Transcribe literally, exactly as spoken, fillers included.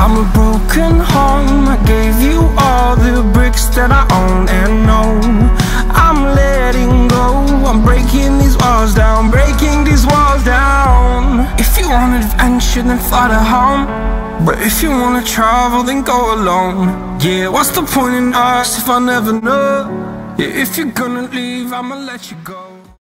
I'm a broken home. I gave you all the bricks that I own and know. I'm letting go. I'm breaking these walls down, breaking these walls down. If you want adventure, then fly to home. But if you wanna travel, then go alone. Yeah, what's the point in us if I never know? Yeah, if you're gonna leave, I'ma let you go.